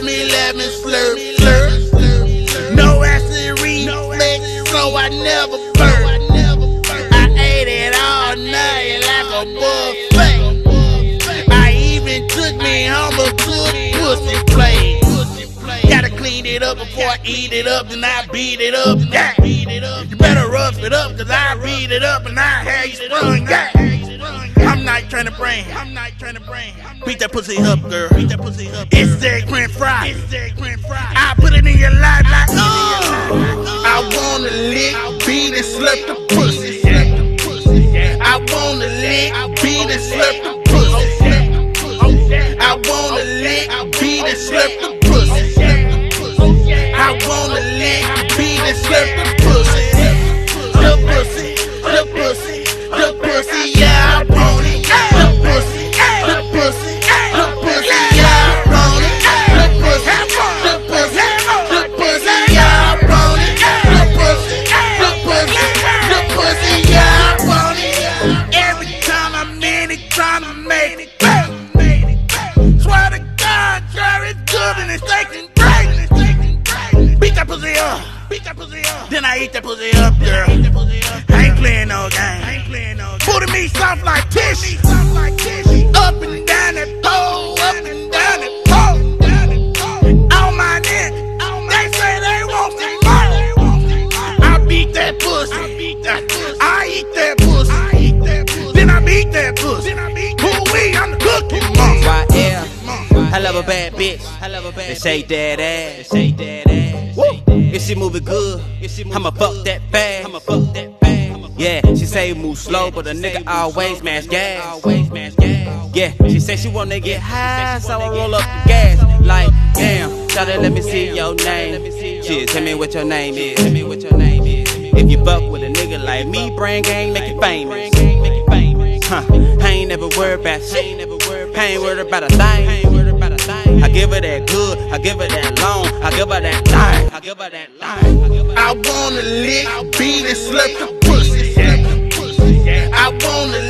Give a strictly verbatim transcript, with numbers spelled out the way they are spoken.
me, let me slurp, slurp. No acid reflex, so I never burn. I ate it all night like a buffet. I even took me home a good pussy plate. Gotta clean it up before I eat it up, then I beat it up. Yeah. You better rough it up, cause I beat it up and I have you sprung. Yeah. I'm not trying to brain. I'm not trying to brain. Beat that pussy up, girl. Beat that pussy up. It's eggplant fry. It's eggplant fry. I put it in your life like, oh. I wanna lick, beat and slurp the pussy. I wanna lick, beat and slurp the pussy. I wanna lick, beat and slurp the pussy. I wanna lick, beat and slurp the pussy. The pussy, the pussy, the pussy, yeah, I want it. The pussy, the pussy, the pussy, yeah, I want it. The pussy, the pussy, the pussy, yeah, I want it. The pussy, the pussy, the pussy, yeah, I want it. Every time I'm in it, trying to make it back. Swear to God, girl, it's good and it's taking great. Beat that pussy up, beat that pussy up. Then I eat that pussy up, girl. I ain't playing no game. I ain't playing no game. Booty me soft like tissue. Up and down that pole, up and down that pole. On my neck, they say they want some more. I beat that pussy. I beat that pussy. I eat that pussy. I eat that pussy. Then I beat that pussy. Then I beat that pussy. Ooh-wee, I'm the cookie monster. Y L. I love a bad bitch. I love a bad. They shake that ass. They shake that ass. Woo. If she moving good, I'ma fuck that fast. I'ma fuck that fast. Yeah, she say move slow, but a nigga always smash gas. Always smash gas. Yeah, she say she wanna get high, so I roll up the gas. Like, damn, shawty, let me see your name. Shit, tell me what your name is. Tell me what your name is. If you fuck with a nigga like me, brain gang, make it famous. Huh, I ain't never worried about shit. I ain't worried about a thing. I give her that good, I give her that long, I give her that thing, I give her that thing. I wanna lick, beat and slurp the pussy. I wanna